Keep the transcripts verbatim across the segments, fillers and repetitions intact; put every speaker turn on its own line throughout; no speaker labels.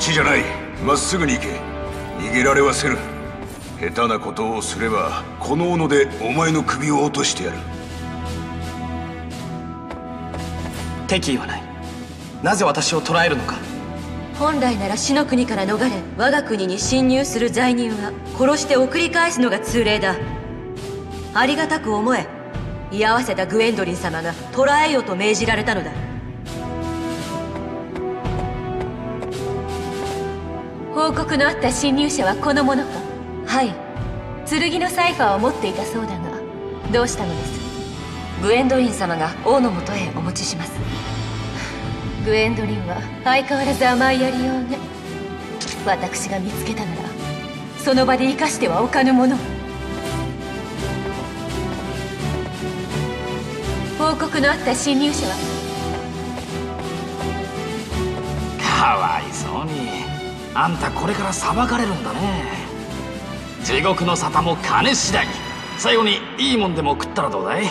ちじゃない。まっすぐに行け。逃げられはせる。下手なことをすればこの斧でお前の首を落としてやる。
敵意はない。なぜ私を捕らえるのか。
本来なら死の国から逃れ我が国に侵入する罪人は殺して送り返すのが通例だ。ありがたく思え。居合わせたグエンドリン様が捕らえよと命じられたのだ。報告のあった侵入者はこの者か。はい、剣のサイファーを持っていたそうだが、どうしたのです。グエンドリン様が王のもとへお持ちします。グエンドリンは相変わらず甘いやりようね。私が見つけたならその場で生かしてはおかぬもの。報告のあった侵入者は。
かわいそうに。あんたこれから裁かれるんだね。地獄の沙汰も金次第。最後にいいもんでも食ったらどうだい。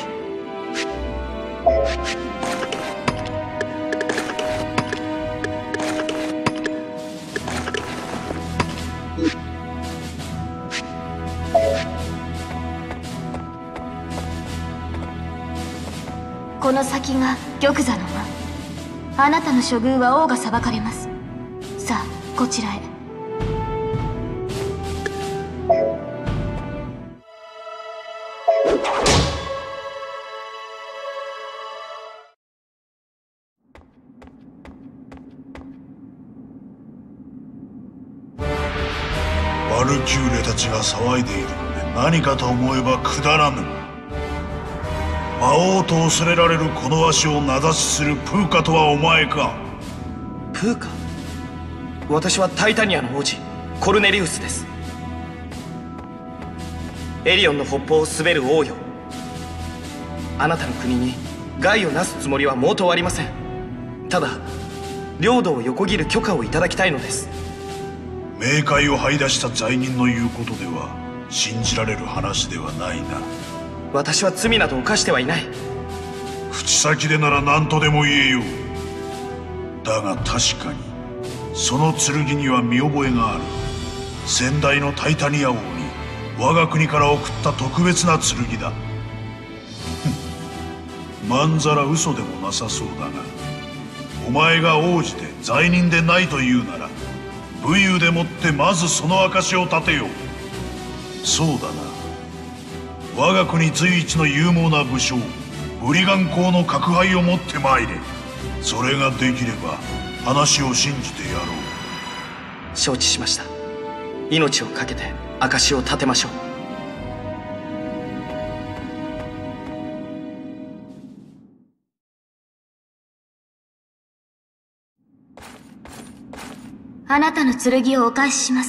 この先が玉座の間。あなたの処遇は王が裁かれます。さあこちらへ。
バルキューレたちが騒いでいるので何かと思えばくだらぬ。魔王と恐れられるこの足を名指しするプーカとはお前か。
プーカ？私はタイタニアの王子コルネリウスです。エリオンの北方を滑る王よ。あなたの国に害をなすつもりは毛頭ありません。ただ領土を横切る許可をいただきたいのです。
冥界を這い出した罪人の言うことでは信じられる話ではないな。
私は罪など犯してはいない。
口先でなら何とでも言えよう。だが確かにその剣には見覚えがある。先代のタイタニア王に我が国から送った特別な剣だ。まんざら嘘でもなさそうだが、お前が王子で罪人でないというなら武勇でもってまずその証を立てよう。そうだな、我が国随一の勇猛な武将ブリガン公の角牌を持ってまいれ。それができれば話を信じてやろう。
承知しました。命を懸けて証を立てましょう。
あなたの剣をお返しします。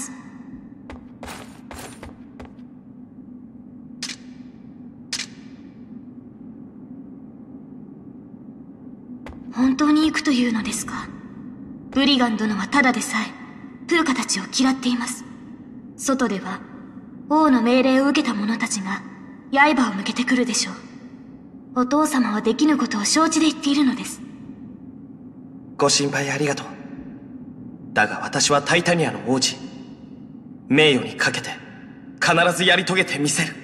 本当に行くというのですか。ブリガン殿はただでさえプーカたちを嫌っています。外では王の命令を受けた者たちが刃を向けてくるでしょう。お父様はできぬことを承知で言っているのです。
ご心配ありがとう。だが私はタイタニアの王子。名誉にかけて必ずやり遂げてみせる。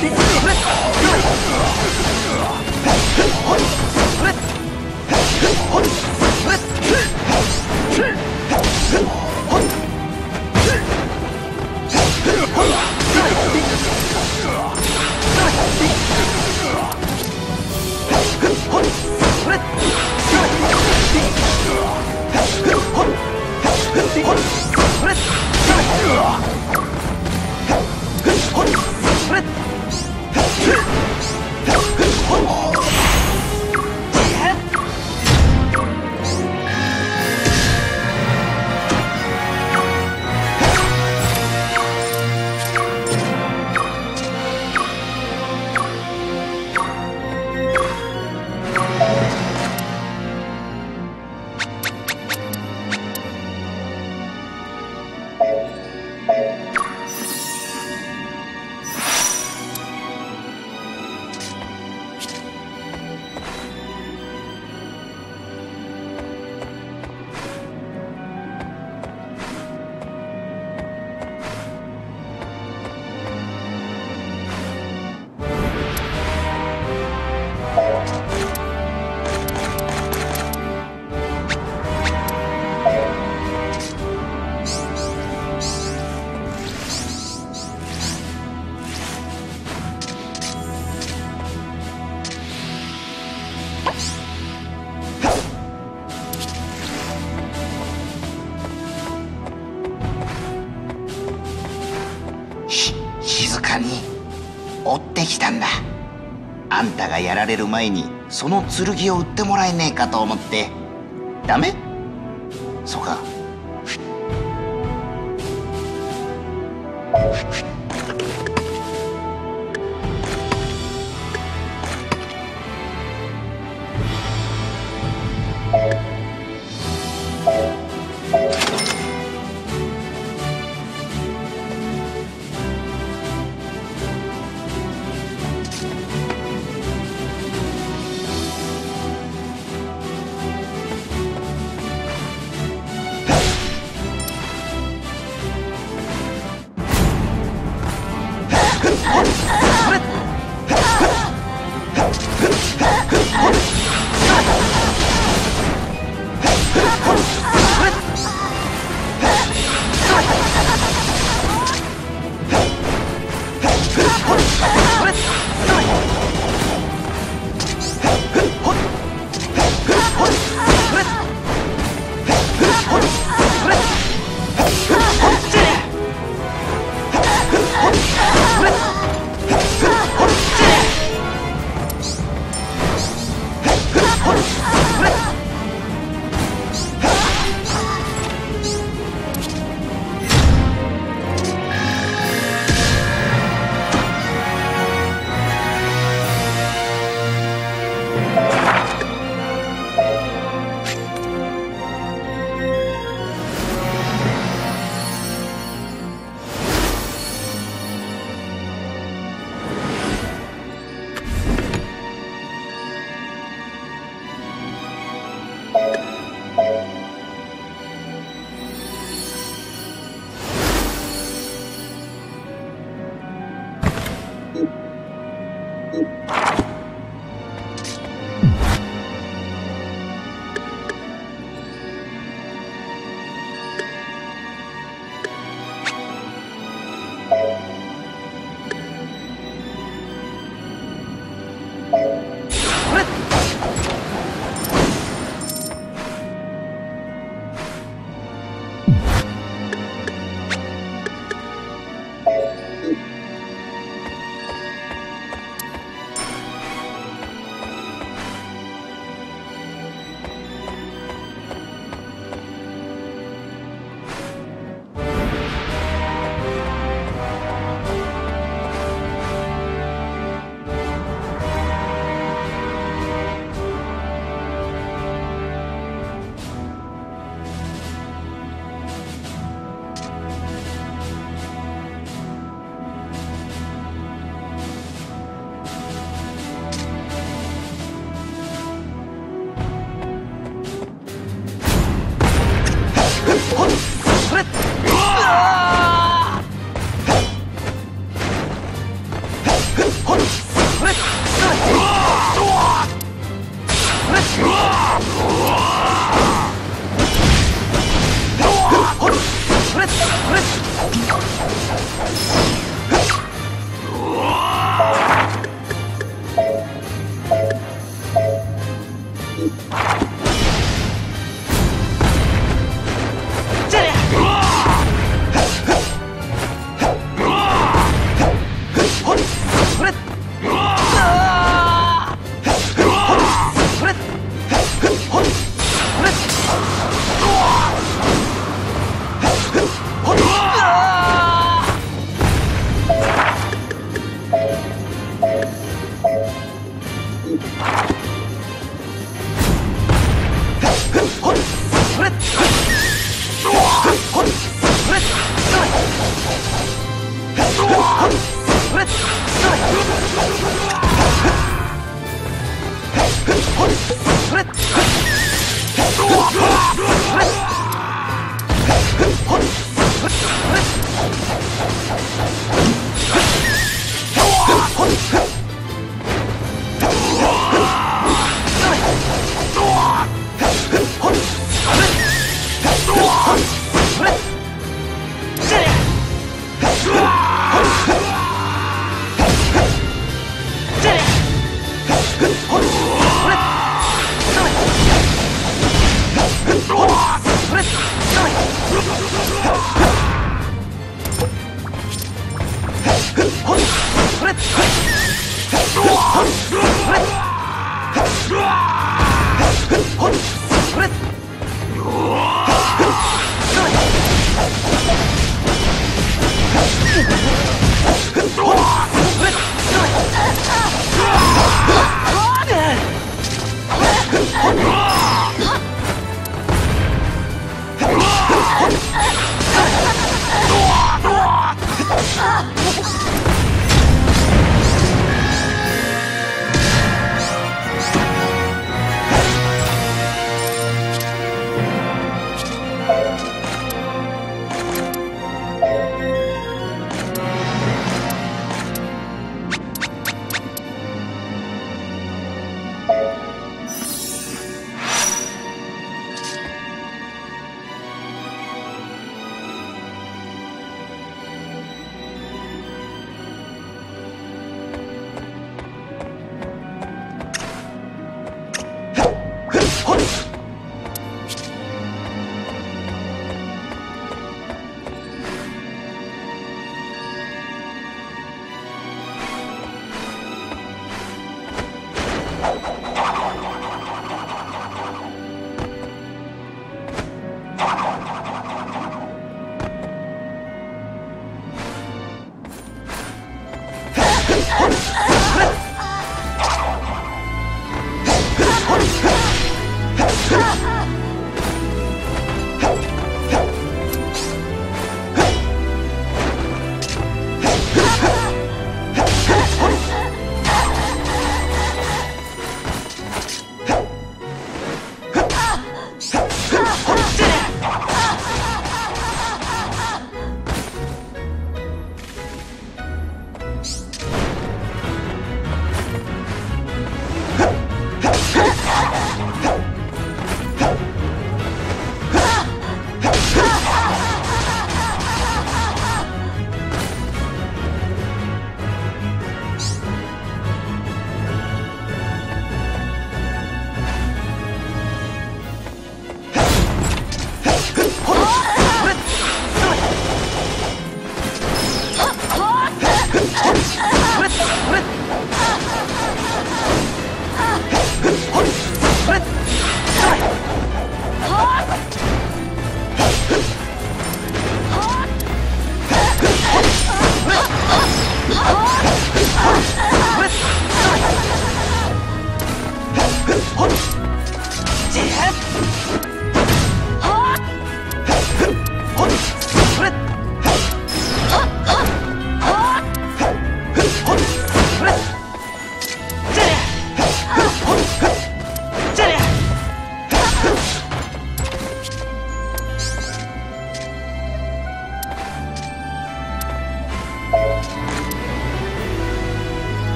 追ってきたんだ。あんたがやられる前にその剣を売ってもらえねえかと思って。ダメ？そうか。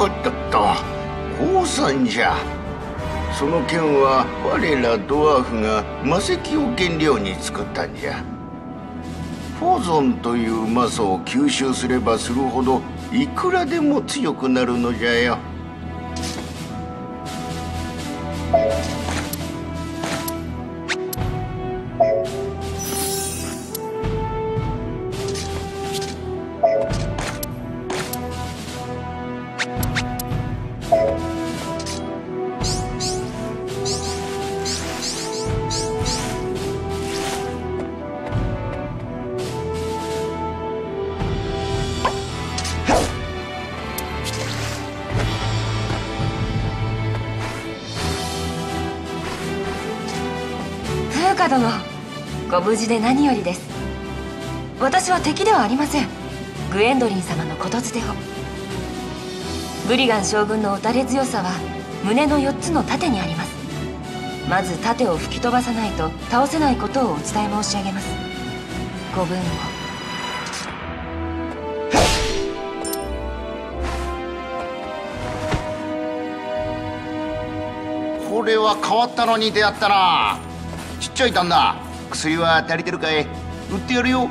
っとっと、降参じゃ。その剣は我らドワーフが魔石を原料に作ったんじゃ。フォゾンという魔素を吸収すればするほどいくらでも強くなるのじゃよ。
殿、ご無事で何よりです。私は敵ではありません。グエンドリン様の言づてを。ブリガン将軍の打たれ強さは胸のよっつの盾にあります。まず盾を吹き飛ばさないと倒せないことをお伝え申し上げます。ご分を。
これは変わったのに出会ったな。ちっちゃい旦那、薬は足りてるかい？売ってやるよ。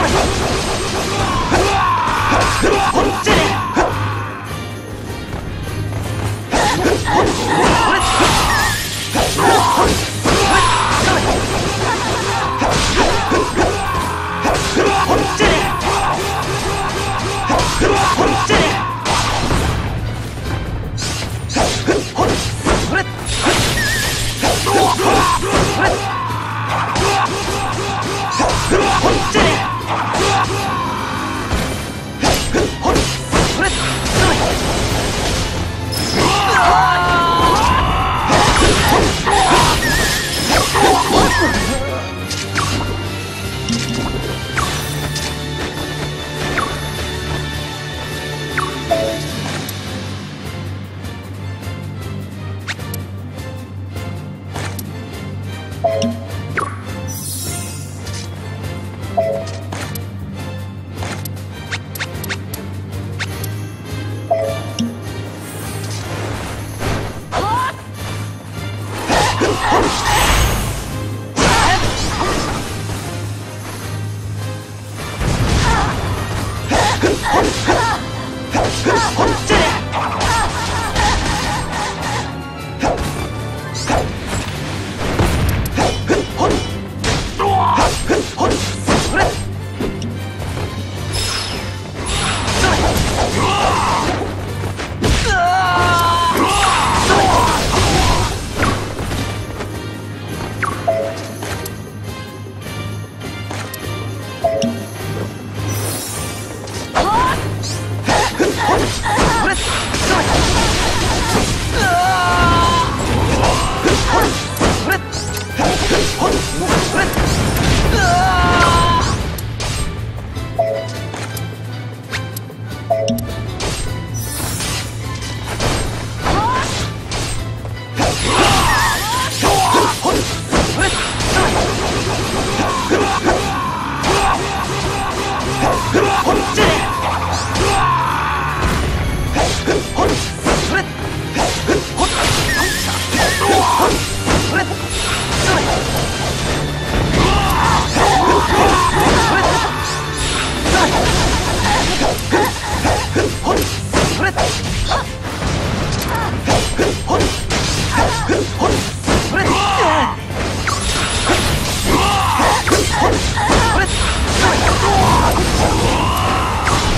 こ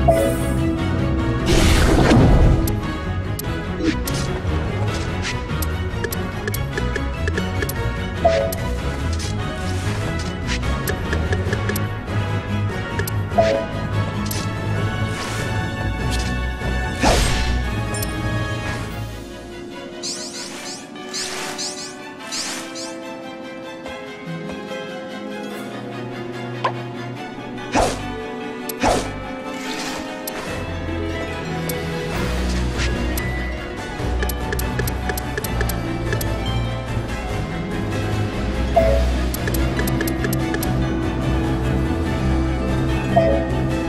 you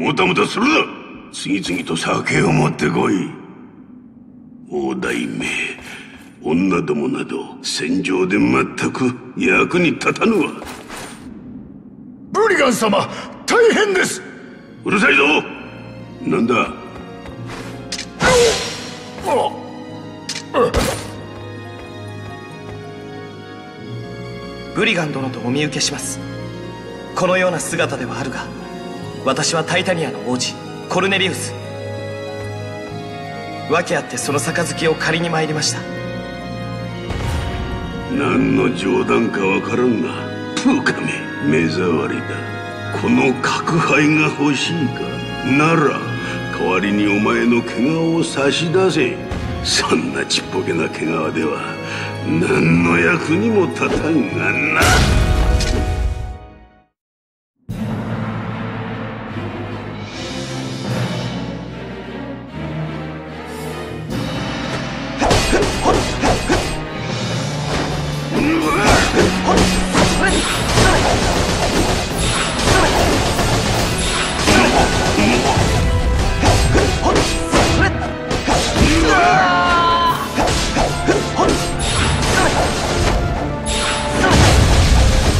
もたもたするな。次々と酒を持ってこい。大大名、女どもなど戦場で全く役に立たぬわ。
ブリガン様、大変です。
うるさいぞ。なんだ。
ブリガン殿とお見受けします。このような姿ではあるが、私はタイタニアの王子コルネリウス。訳あってその杯を借りに参りました。
何の冗談かわからんが、プーカメ、目障りだ。この角杯が欲しいか。なら代わりにお前の毛皮を差し出せ。そんなちっぽけな毛皮では何の役にも立たんがな。
う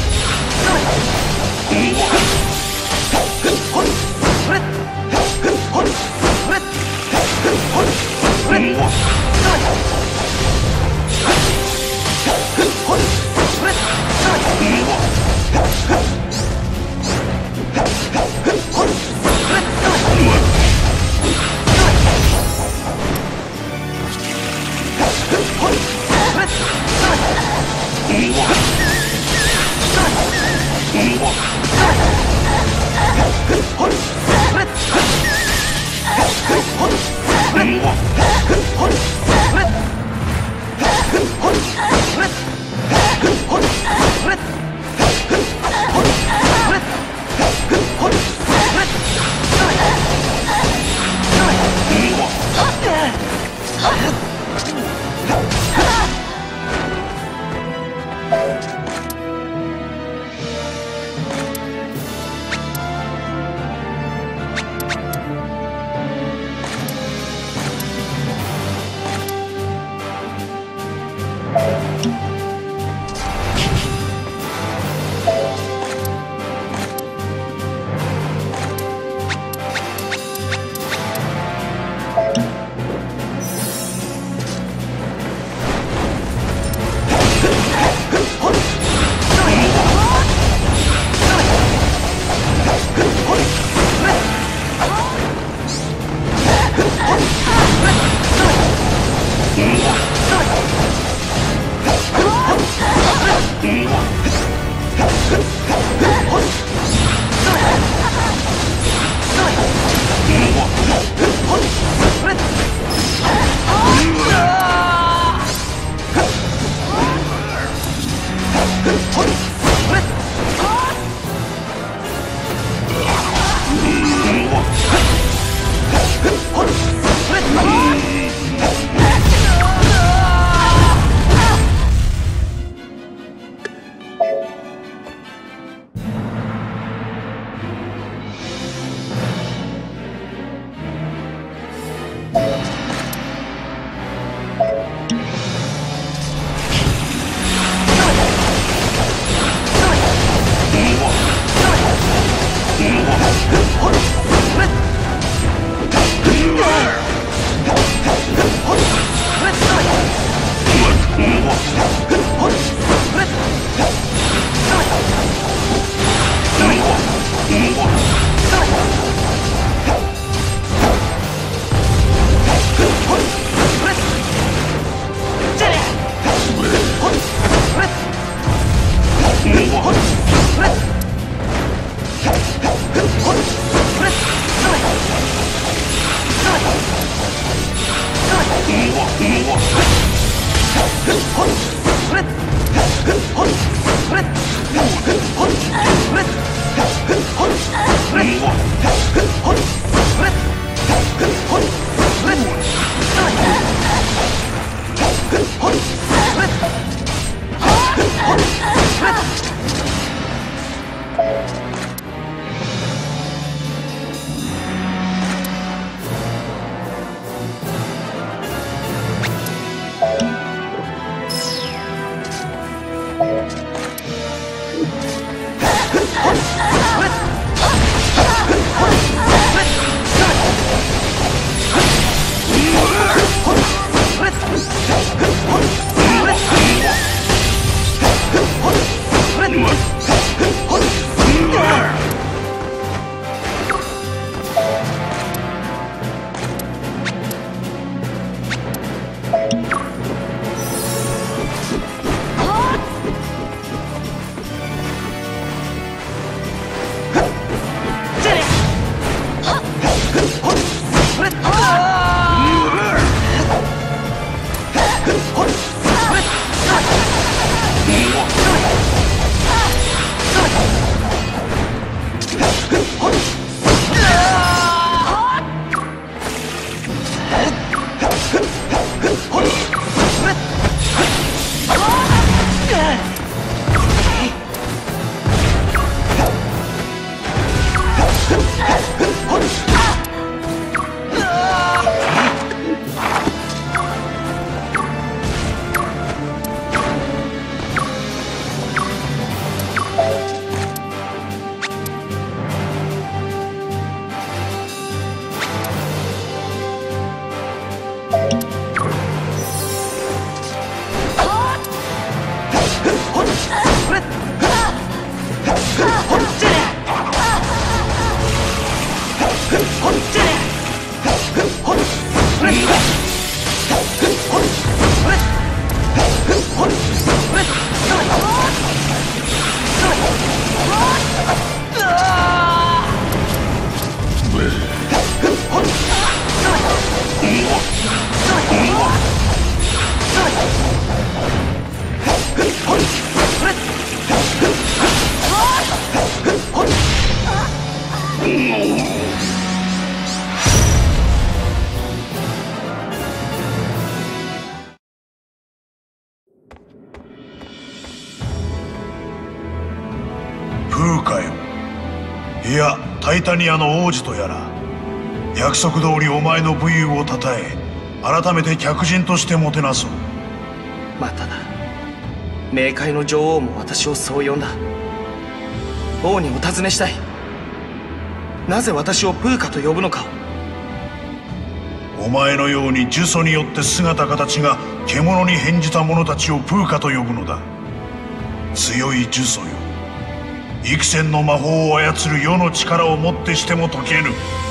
プーカよ、いやタイタニアの王子とやら、約束通りお前の武勇をたたえ、改めて客人としてもてなそう。
まただ、冥界の女王も私をそう呼んだ。王にお尋ねしたい。なぜ私をプーカと呼ぶのか。
お前のように呪詛によって姿形が獣に変じた者たちをプーカと呼ぶのだ。強い呪詛よ、幾千の魔法を操る世の力をもってしても解けぬ。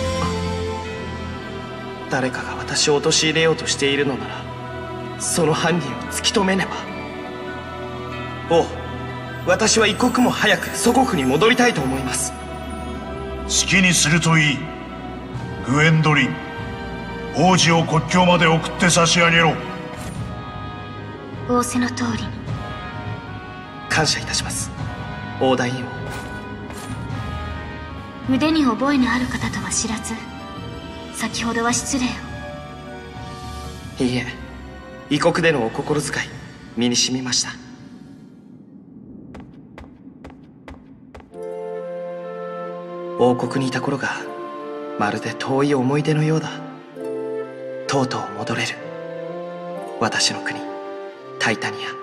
誰かが私を陥れようとしているのなら、その犯人を突き止めねば。王、私は一刻も早く祖国に戻りたいと思います。
好きにするといい。グエンドリン、王子を国境まで送って差し上げろ。
仰せの通りに。
感謝いたします、王大王。
腕に覚えのある方とは知らず、先ほどは失礼を。
いいえ、異国でのお心遣い身に染みました。王国にいた頃がまるで遠い思い出のようだ。とうとう戻れる、私の国タイタニア。